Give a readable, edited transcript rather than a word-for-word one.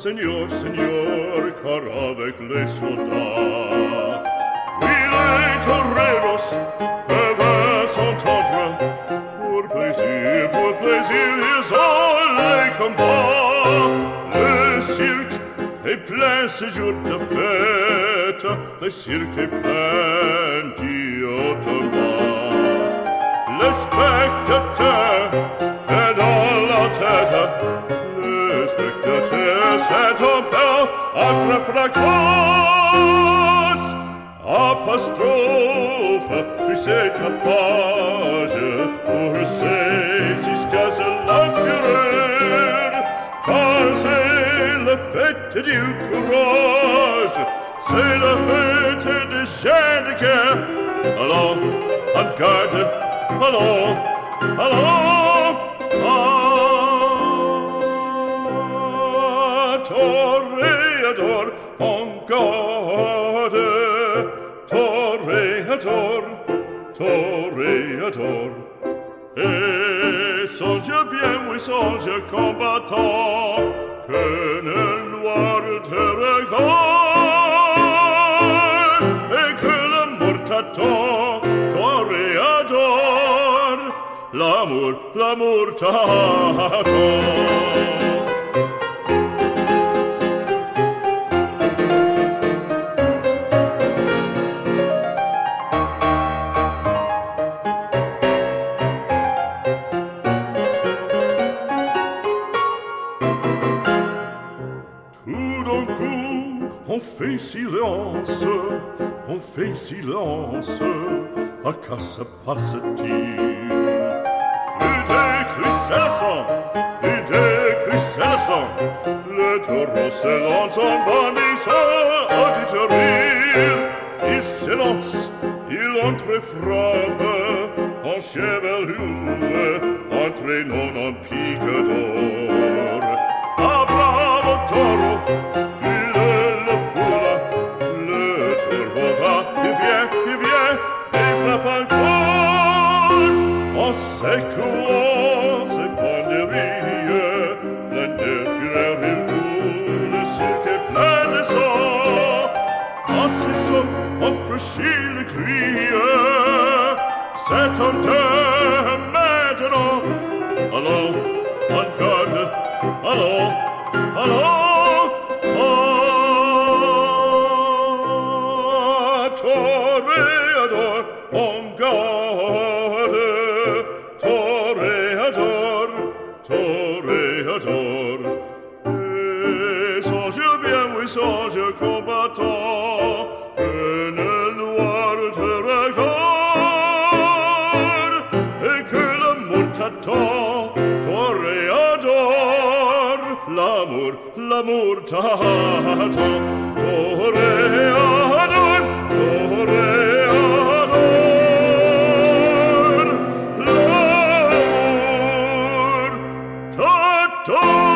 Seigneur, Seigneur, car avec les soldats, oui, les toreros peuvent s'entendre. Pour plaisir, ils ont les combats. Le cirque est plein ce jour de fête, le cirque est plein d'Iotomba. Le spectateur est dans la tête, le spectateur c'est un peu après fracas. Apostrophe, puis c'est ta page, pour c'est jusqu'à ce l'empereur, car c'est la fête du courage, c'est la fête des gens de guerre. Allons, en garde, allons, allons, toréador, en garde. Toréador, toréador. Et songe bien, oui, songe combattant, que le noir te regarde, et que la mort t'attend, toréador. L'amour t'attend. On fait silence, à quoi se passe-t-il? Plus de cris c'est le sang, le taureau se lance en bandissant auditorie. Il s'élance, il entre et frappe, en chevelure, entraînant en pique d'or. Ah, bravo taureau! En secouant ses banderilles, plein de fureur il coule, le cirque est plein de sang. En cessant, on franchit le cri, c'est un temps maintenant. Allons, en garde, allons, allons, toréador, en garde. Toréador, toréador. Et songe bien, oui, songe combattant, que le noir te regarde, et que l'amour t'attend, toréador. L'amour t'attend, toréador, toréador. L'amour t'attend.